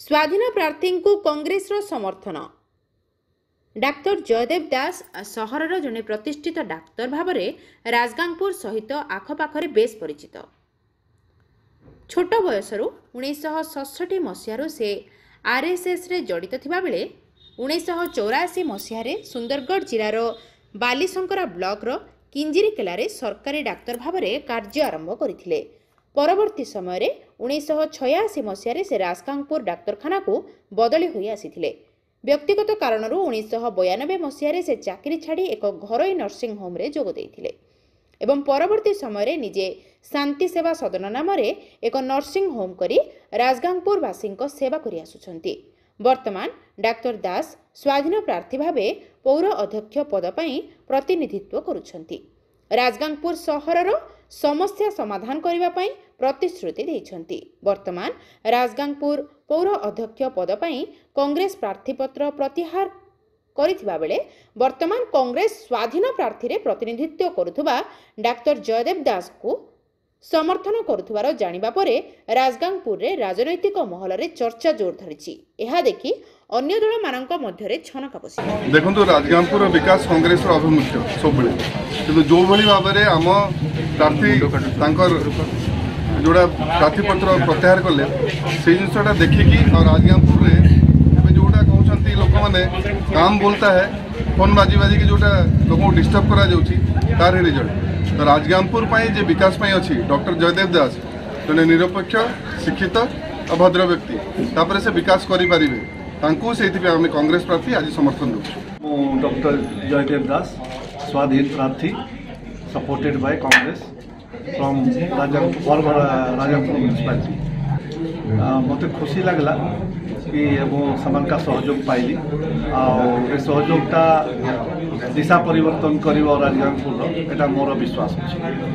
स्वाधीन प्रार्थी को कांग्रेस समर्थन। डाक्टर जयदेव दास सहरर जड़े प्रतिष्ठित डाक्तर भाव में राजगांगपुर सहित आखपाखे बेस परिचित। छोट बयस 1967 मसीह से आरएसएस रे जड़ित थिबा बेले 1984 मसीह सुंदरगढ़ जिलार बालीशंकरा ब्लॉक रो किंजिरीकेला सरकारी डाक्तर भाव में कार्य आरंभ करथिले। परवर्ती समय 1986 मसीह से राजगांगपुर डाक्तरखाना को बदली होई आसीथिले। व्यक्तिगत कारण 1992 मसीह से चाकरी छाड़ी एक घरोई नर्सिंग होम रे जोग देइथिले एवं परवर्ती समय निजे शांति सेवा सदन नाम एक नर्सिंग होम करी राजगांगपुर वासी सेवा करि आसुछंती। वर्तमान डाक्टर दास स्वाधीन प्रार्थी भावे पौर अध्यक्ष पद पई प्रतिनिधित्व करुछंती। राजगांगपुर सहरर समस्या समाधान करने पई प्रतिश्रुति देइछंती। वर्तमान राजगांगपुर पौर अध्यक्ष पद पई कांग्रेस प्रार्थीपत्र प्रत्याहार करिथिबा बेले वर्तमान कांग्रेस स्वाधीन प्रार्थी रे प्रतिनिधित्व करुथुबा डाक्टर जयदेव दास को समर्थन करुथुबार जानिबा परे राजगांगपुर रे राजनैतिक महल रे चर्चा जोर धरिछि। एहा देखि अन्य दल मानक मध्यरे छनका बसि। देखंतु राजगांगपुर विकास कांग्रेस रो अभिमुख्य सब बेले किंतु जो भली भाबरे आम प्रार्थी तांकर जोड़ा प्रार्थीपत्र प्रत्याहार कले से जिनसटा देखिकी और राजगांगपुर रे जोटा कहउछंती लोक माने काम बोलता है फोन बाजी बाजी की जोटा लोक को डिस्टर्ब करा जाउची तार हे रिजल्ट। तो राजगांगपुर पाई जे विकास पाई अछि डॉक्टर जयदेव दास जने निरपेक्ष शिक्षित और भद्र व्यक्ति तापर से विकास करि परिबे तांको सेति पे हम कांग्रेस प्रार्थी आज समर्थन दउ। डॉक्टर जयदेव दास स्वाधीन प्रार्थी supported by Congress from Rajgangpur municipality. मते खुशी लगला कि समान का सहयोग पाइली और सहयोगटा दिशा परिवर्तन करिवो राजगांगपुर एटा मोर विश्वास अछि।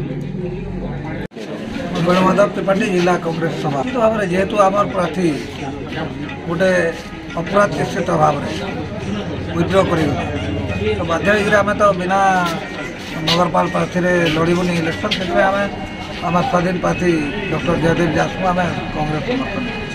गणमाधव त्रिपाठी जिला कांग्रेस सभा भाव में जेहेतु आम प्रार्थी गोटे अपराध निश्चित भाव में विद्रोह कर तो बाध्य आम तो बिना नगरपाल प्रार्थी लड़बूनी इलेक्शन से आम स्वाधीन प्रार्थी डॉक्टर जयदेव दास को आम कांग्रेस समर्थन।